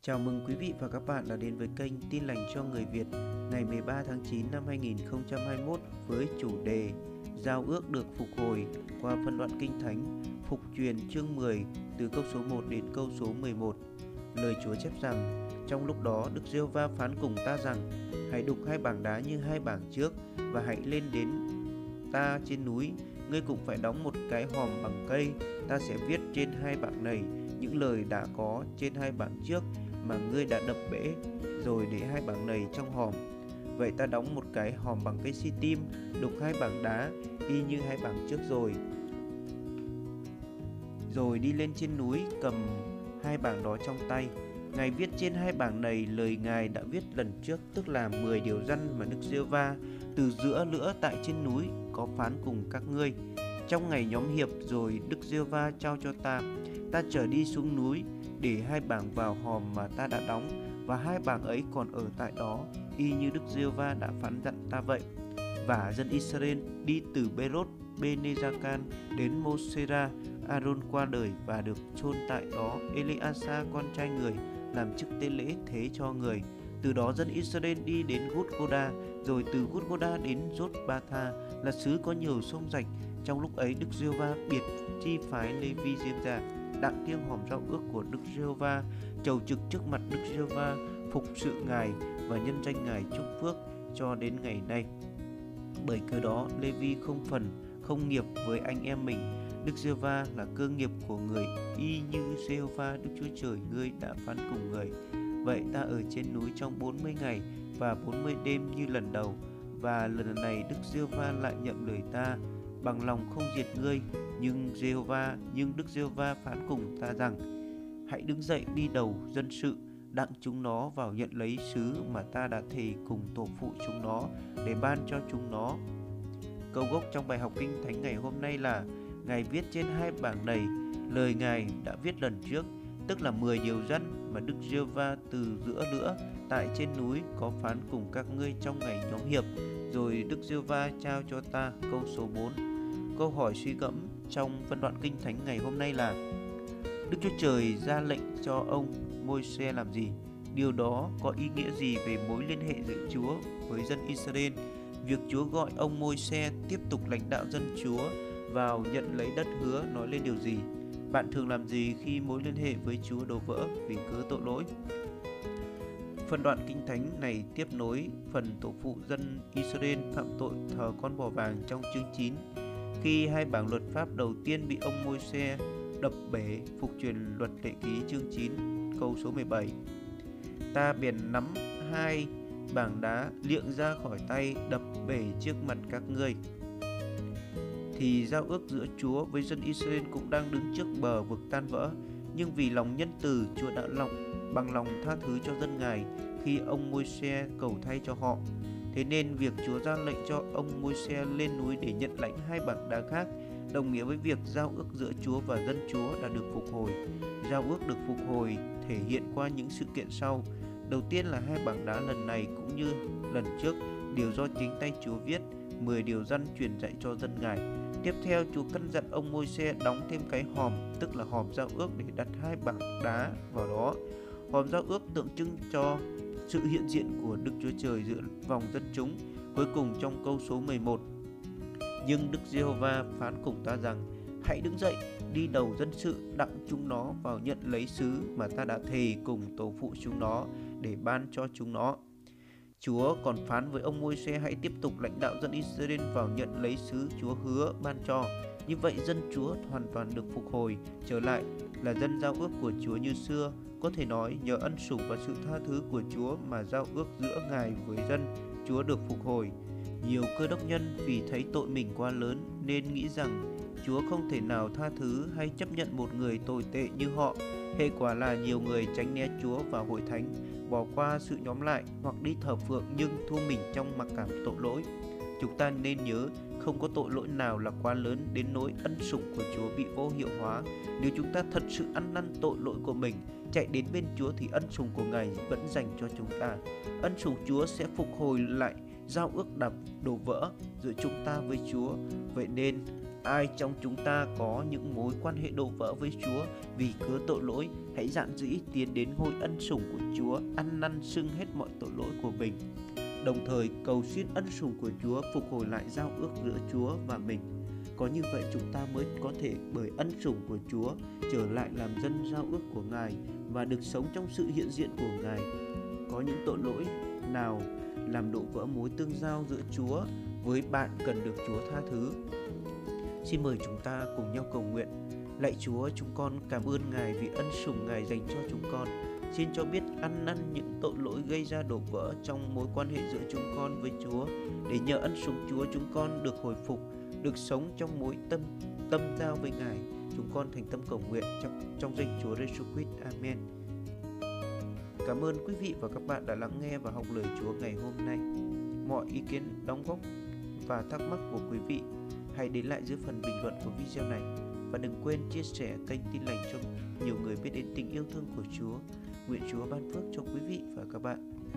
Chào mừng quý vị và các bạn đã đến với kênh Tin lành cho người Việt ngày 13 tháng 9 năm 2021 với chủ đề Giao ước được phục hồi qua phân đoạn Kinh Thánh Phục Truyền chương 10 từ câu số 1 đến câu số 11. Lời Chúa chép rằng, trong lúc đó Đức Giê-hô-va phán cùng ta rằng, hãy đục hai bảng đá như hai bảng trước và hãy lên đến ta trên núi. Ngươi cũng phải đóng một cái hòm bằng cây, ta sẽ viết trên hai bảng này những lời đã có trên hai bảng trước mà ngươi đã đập bể, rồi để hai bảng này trong hòm. Vậy ta đóng một cái hòm bằng cây si tim, đục hai bảng đá y như hai bảng trước rồi đi lên trên núi cầm hai bảng đó trong tay. Ngài viết trên hai bảng này lời Ngài đã viết lần trước, tức là 10 điều răn mà Đức Giê-hô-va từ giữa lửa tại trên núi có phán cùng các ngươi. Trong ngày nhóm hiệp rồi Đức Giê-hô-va trao cho ta trở đi xuống núi để hai bảng vào hòm mà ta đã đóng, và hai bảng ấy còn ở tại đó, y như Đức Giê-hô-va đã phán dặn ta vậy. Và dân Israel đi từ Berot Bene-Jacan đến Mosera. Aaron qua đời và được chôn tại đó. Eleasa con trai người làm chức tế lễ thế cho người. Từ đó dân Israel đi đến Gút-goda, rồi từ Gút-goda đến Giốt-ba-tha, là xứ có nhiều sông rạch. Trong lúc ấy Đức Giê-hô-va biệt chi phái Lê-vi riêng ra, đặng thiêng hòm giao ước của Đức Giê-hô-va, chầu trực trước mặt Đức Giê-hô-va, phục sự Ngài và nhân danh Ngài chúc phước cho đến ngày nay. Bởi cớ đó Lê-vi không phần không nghiệp với anh em mình. Đức Giê-hô-va là cơ nghiệp của người, y như Giê-hô-va Đức Chúa Trời ngươi đã phán cùng người. Vậy ta ở trên núi trong 40 ngày và 40 đêm như lần đầu, và lần này Đức Giê-hô-va lại nhận lời ta, bằng lòng không diệt ngươi. Nhưng Đức Giê-hô-va phán cùng ta rằng, hãy đứng dậy đi đầu dân sự, đặng chúng nó vào nhận lấy xứ mà ta đã thề cùng tổ phụ chúng nó để ban cho chúng nó. Câu gốc trong bài học Kinh Thánh ngày hôm nay là, Ngài viết trên hai bảng này lời Ngài đã viết lần trước, tức là 10 điều răn mà Đức Giê-hô-va từ giữa lửa tại trên núi có phán cùng các ngươi trong ngày nhóm hiệp, rồi Đức Giê-hô-va trao cho ta. Câu số 4. Câu hỏi suy gẫm trong phân đoạn Kinh Thánh ngày hôm nay là, Đức Chúa Trời ra lệnh cho ông Môi-se làm gì? Điều đó có ý nghĩa gì về mối liên hệ giữa Chúa với dân Israel? Việc Chúa gọi ông Môi-se tiếp tục lãnh đạo dân Chúa vào nhận lấy đất hứa nói lên điều gì? Bạn thường làm gì khi mối liên hệ với Chúa đổ vỡ vì cớ tội lỗi? Phân đoạn Kinh Thánh này tiếp nối phần tổ phụ dân Israel phạm tội thờ con bò vàng trong chương 9. Khi hai bảng luật pháp đầu tiên bị ông Môi-se đập bể, Phục Truyền luật Lệ Ký chương 9 câu số 17. Ta bèn nắm hai bảng đá liệng ra khỏi tay, đập bể trước mặt các ngươi. Thì giao ước giữa Chúa với dân Israel cũng đang đứng trước bờ vực tan vỡ, nhưng vì lòng nhân từ, Chúa đã bằng lòng tha thứ cho dân Ngài khi ông Môi-se cầu thay cho họ. Thế nên việc Chúa ra lệnh cho ông Môi-se lên núi để nhận lãnh hai bảng đá khác đồng nghĩa với việc giao ước giữa Chúa và dân Chúa đã được phục hồi. Giao ước được phục hồi thể hiện qua những sự kiện sau. Đầu tiên là hai bảng đá lần này cũng như lần trước đều do chính tay Chúa viết, 10 điều răn truyền dạy cho dân Ngài. Tiếp theo, Chúa căn dặn ông Môi-se đóng thêm cái hòm, tức là hòm giao ước, để đặt hai bảng đá vào đó. Hòm giao ước tượng trưng cho sự hiện diện của Đức Chúa Trời giữa vòng dân chúng. Cuối cùng trong câu số 11, nhưng Đức Giê-hô-va phán cùng ta rằng, hãy đứng dậy, đi đầu dân sự, đặng chúng nó vào nhận lấy xứ mà ta đã thề cùng tổ phụ chúng nó để ban cho chúng nó. Chúa còn phán với ông Môi-se hãy tiếp tục lãnh đạo dân Israel vào nhận lấy xứ Chúa hứa ban cho. Như vậy dân Chúa hoàn toàn được phục hồi, trở lại là dân giao ước của Chúa như xưa. Có thể nói nhờ ân sủng và sự tha thứ của Chúa mà giao ước giữa Ngài với dân Chúa được phục hồi. Nhiều cơ đốc nhân vì thấy tội mình quá lớn nên nghĩ rằng Chúa không thể nào tha thứ hay chấp nhận một người tồi tệ như họ. Hệ quả là nhiều người tránh né Chúa vào hội thánh, bỏ qua sự nhóm lại hoặc đi thờ phượng nhưng thu mình trong mặc cảm tội lỗi. Chúng ta nên nhớ, không có tội lỗi nào là quá lớn đến nỗi ân sủng của Chúa bị vô hiệu hóa. Nếu chúng ta thật sự ăn năn tội lỗi của mình, chạy đến bên Chúa thì ân sủng của Ngài vẫn dành cho chúng ta. Ân sủng Chúa sẽ phục hồi lại giao ước đổ vỡ giữa chúng ta với Chúa. Vậy nên ai trong chúng ta có những mối quan hệ đổ vỡ với Chúa vì cớ tội lỗi, hãy dạn dĩ tiến đến ngôi ân sủng của Chúa, ăn năn xưng hết mọi tội lỗi của mình, đồng thời cầu xin ân sủng của Chúa phục hồi lại giao ước giữa Chúa và mình. Có như vậy chúng ta mới có thể bởi ân sủng của Chúa trở lại làm dân giao ước của Ngài và được sống trong sự hiện diện của Ngài. Có những tội lỗi nào làm đổ vỡ mối tương giao giữa Chúa với bạn cần được Chúa tha thứ? Xin mời chúng ta cùng nhau cầu nguyện. Lạy Chúa, chúng con cảm ơn Ngài vì ân sủng Ngài dành cho chúng con. Xin cho biết ăn năn những tội lỗi gây ra đổ vỡ trong mối quan hệ giữa chúng con với Chúa, để nhờ ân sủng Chúa chúng con được hồi phục, được sống trong mối tâm giao với Ngài. Chúng con thành tâm cầu nguyện trong danh Chúa Giêsu Christ. Amen. Cảm ơn quý vị và các bạn đã lắng nghe và học lời Chúa ngày hôm nay. Mọi ý kiến, đóng góp và thắc mắc của quý vị hãy để lại dưới phần bình luận của video này. Và đừng quên chia sẻ kênh Tin Lành cho nhiều người biết đến tình yêu thương của Chúa. Nguyện Chúa ban phước cho quý vị và các bạn.